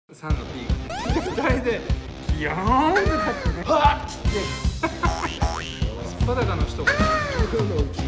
3の P がね2人でギヨーンってなってねはっつってすっぱだかの人が僕のうち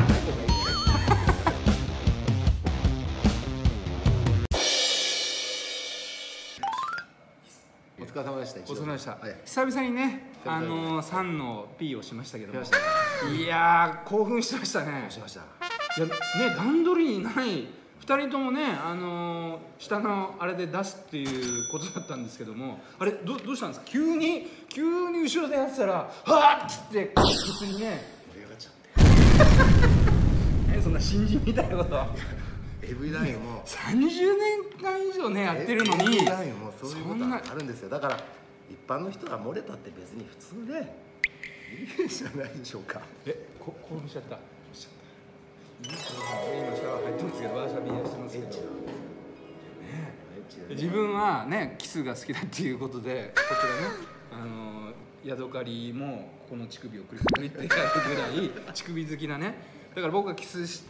お疲れ様でした。 お疲れ様でした、 はい、 久々にね3の P をしましたけども、 ね、 いやー興奮してましたね。 しました。 いやね段取りにない2人ともね下のあれで出すっていうことだったんですけども、あれどうしたんですか？急に後ろでやってたらはっつって別にね盛り上がっちゃってそんな新人みたいなこと AV 男優も 30年間以上ねやってるのに AV 男優もそういうことがあるんですよ。だから一般の人が漏れたって別に普通でいいじゃないでしょうか。 興奮しちゃった。今シャワー入ってますけどワーシャビーやしてますけど、自分はねキスが好きだっていうことでこちらねヤドカリもこの乳首をクリクリってやるぐらい乳首好きなね。だから僕がキスして、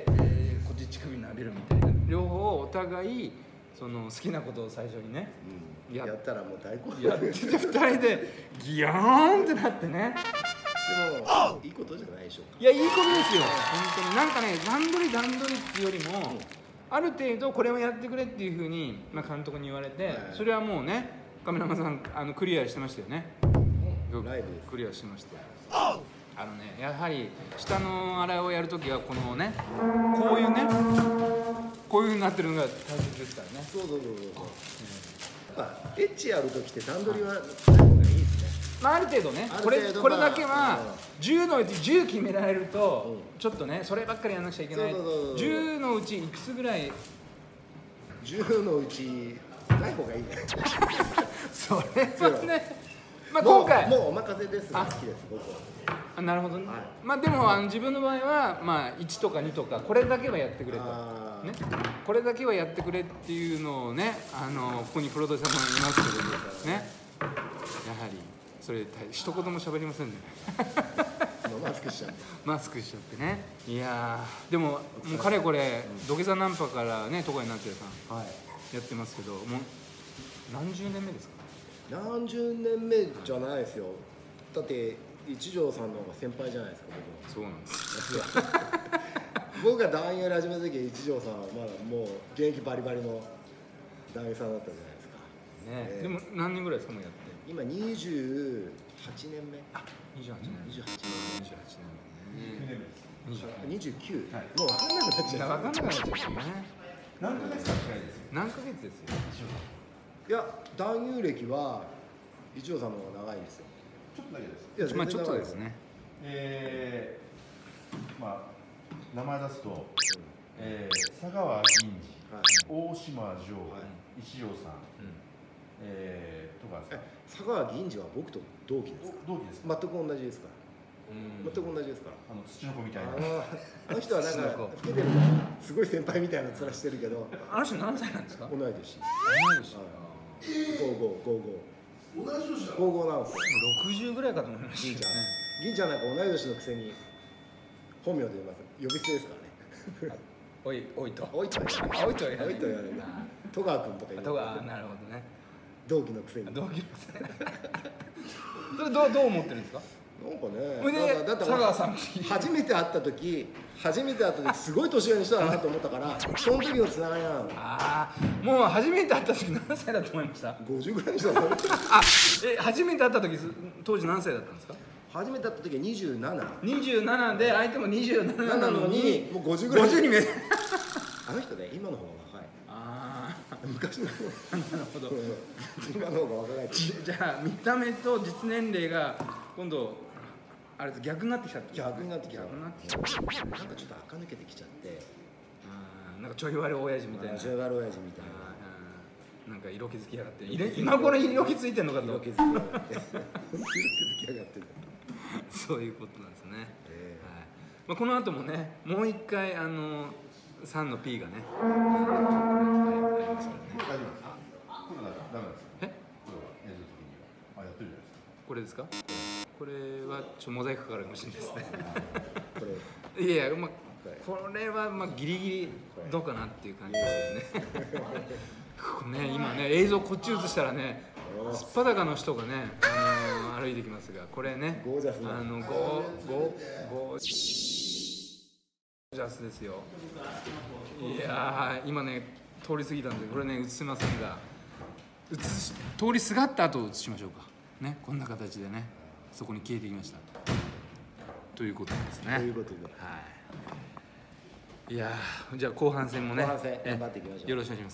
こっち乳首舐めるみたいな両方お互いその好きなことを最初にね、 やったらもう大好評やってて2人でギヨーンってなってね。 でもいいことじゃないでしょうか。 いやいいことですよ本当に。なんかね段取りっていうよりも、ある程度これをやってくれっていうふうに、監督に言われて、それはもうねカメラマンさんクリアしてましたよね。 ライブです。 クリアしてましたよ。やはり下のあれをやるときはこのねこういうふうになってるのが大切ですからね。 そうやっぱエッチやるときって段取りはない方がいいですね。 ある程度ね、これだけは10のうち10決められると、ちょっとねそればっかりやらなくちゃいけない。10のうちいくつぐらい 10のうちない方がいいねそれはね今回もうお任せですが好きです僕は。 なるほどね。でも自分の場合は1とか2とかこれだけはやってくれとね、これだけはやってくれっていうのをねここにプロデューサーさんいますけどね、やはりそれ一言も喋りませんねマスクしちゃってマスクしちゃってね。いやでももうかれこれ土下座ナンパからね戸谷成也さんやってますけど、もう何十年目ですか？ 何十年目じゃないですよ。だって一条さんの方が先輩じゃないですか僕は。 そうなんですよ僕が男優始めた時一条さんはまだもう現役バリバリの男優さんだったじゃないですか。 でも何年ぐらいですかもうやって？ 今28年目。 28年 29。もう分かんなくなっちゃう。 分かんなくなっちゃうよね。 何ヶ月か近いですよ。 何ヶ月ですよ。 いや男優歴は一条さんの方が長いんですよ。 ちょっとだけです。 ちょっとですね。 名前出すと、佐川銀次、大島城、一条さん、とか佐川銀次は僕と同期ですか？ 同期です。 全く同じですから。全く同じですから。 土の子みたいな。 あの人はなんか老けてるすごい先輩みたいな面してるけど。 あの人何歳なんですか？ 同い年。 同い年。 55なんですよ。 60ぐらいかと思いました。 銀ちゃんなんか同い年のくせに本名で言います。呼び捨てですからね。 おいと言われる。戸川君とか言う。 なるほどね。 同期のくせに。 同期のくせに。それどう思ってるんですか？ なんかね。だって佐川さん初めて会った時すごい年上の人だなと思ったからその時のつながりなの。 もう初めて会った時何歳だと思いました ？50ぐらいの人だと思った。 初めて会った時当時何歳だったんですか？ 初めて会った時は 27で相手も27なのにもう50ぐらい。 50に見えるあの人ね今の方が若い。昔のなるほど今の方が若い。 じゃあ見た目と実年齢が今度あれ逆になってきた。 逆になってきた。なんかちょっと垢抜けてきちゃって。 なんかちょい悪親父みたいな。 ちょい悪親父みたいな。 なんか色気づきやがって。今これ色気ついてんのかと。 色気づきやがってる。 そういうことなんですね。この後もね、もう一回3の P がね。 大丈夫です。これはダメなんですか？やってるじゃないですか。 これですか？これはモザイクかかるかもしれないですね。 これいやこれはギリギリどうかなっていう感じですよね。 ね、今ね映像こっち映したらねすっぱだかの人がね、歩いてきますが、これねゴージャスなゴージャスですよ。いやー今ね通り過ぎたんでこれね映せませんが、通りすがった後映しましょうかね。こんな形でねそこに消えてきましたということですね。 ということで、 はい、いやーじゃあ後半戦もね後半戦頑張っていきましょう。 よろしくお願いします。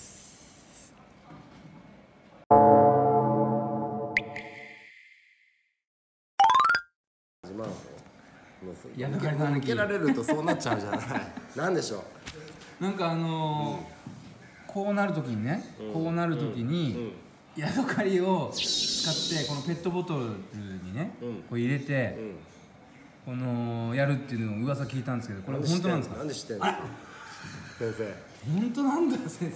ヤドカリの兄貴受けられるとそうなっちゃうじゃない。なんでしょう。 なんかこうなるときにね、こうなるときにヤドカリを使ってこのペットボトルにね、こう入れて、このやるっていうのを噂聞いたんですけど、これ本当なんですか？ なんで知ってんの？先生。 本当なんだ先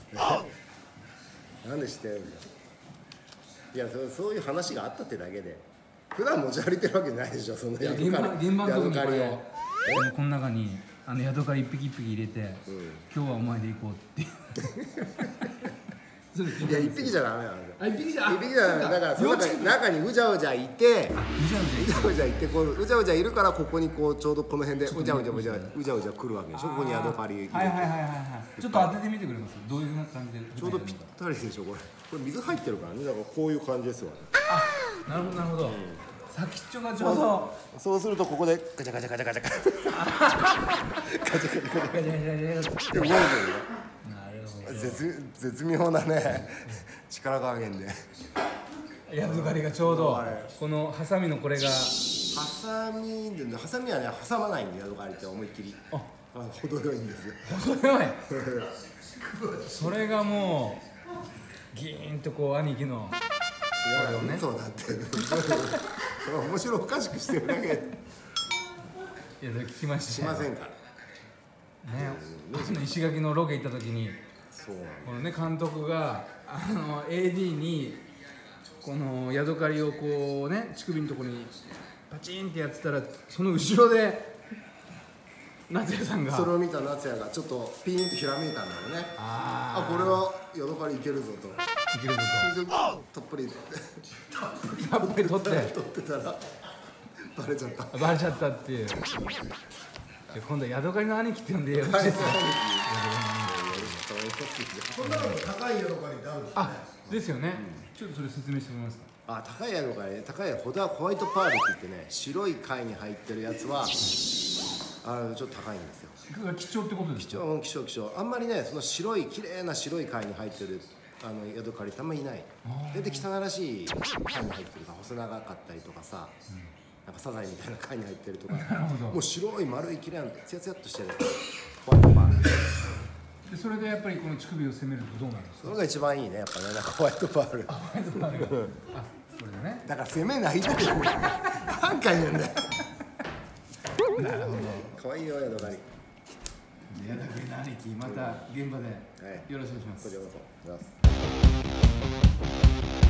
生。 なんで知ってんの？いやそういう話があったってだけで、普段持ち歩いてるわけじゃないでしょ。そのヤドカリ。 現場の時にこれを。 この中にヤドカリ一匹一匹入れて、今日はお前で行こうって。 いや一匹じゃダメなんだよ。 一匹じゃダメだからその中にうじゃうじゃいて、うじゃいてこううじゃうじゃいるからここにこうちょうどこの辺でうじゃうじゃ来るわけでしょ。ここにヤドカリ。 はいちょっと当ててみてくれます？どういう感じで？ ちょうどぴったりでしょこれ。これ水入ってるからね。だからこういう感じですわね。 なるほどなるほど。先っちょがちょうど。 そうするとここでガチャガチャガチャガチャガチャガチャガチャ動いてるよ。絶妙なね力加減でヤドカリがちょうどこのハサミのこれがハサミはね挟まないんでヤドカリって思いっきり程よいんですよ。 程よいそれがもうギーンとこう兄貴のそうなってる面白おかしくしてるだけ。いや聞きましたしませんからね。石垣のロケ行った時にこのね監督がAD にこのヤドカリをこうね乳首のところにパチンってやってたら、その後ろで夏也さんがそれを見た夏也がちょっとピーンとひらめいたんだろうね。これはヤドカリいけるぞと。 いけるぞと。たっぷり取ってたらバレちゃった。 バレちゃったっていう。今度はヤドカリの兄貴って呼んでよろしいですか？ こんなの高いヤドカリってあるんですね。 あ、ですよね。ちょっとそれ説明してもらえますか？ 高いヤドカリ、高いホワイトパールって言ってね、白い貝に入ってるやつはちょっと高いんですよ。 貴重ってことですか？ 貴重。あんまりね、その白い綺麗な白い貝に入ってるヤドカリってあんまりいない。で汚らしい貝に入ってるか、細長かったりとかさ、なんかサザエみたいな貝に入ってるとか、もう白い丸い綺麗なツヤツヤっとしてるホワイトパール。 でそれでやっぱりこの乳首を攻めるとどうなるんですか？ それが一番いいね、やっぱね、なんかホワイトパール。 ホワイトパールがそれでね。 だから攻めないって何回言うんだよ。 なるほど。 可愛いよヤドカリ。 ヤドカリの兄貴、また現場でよろしくお願いします。 こちらこそ。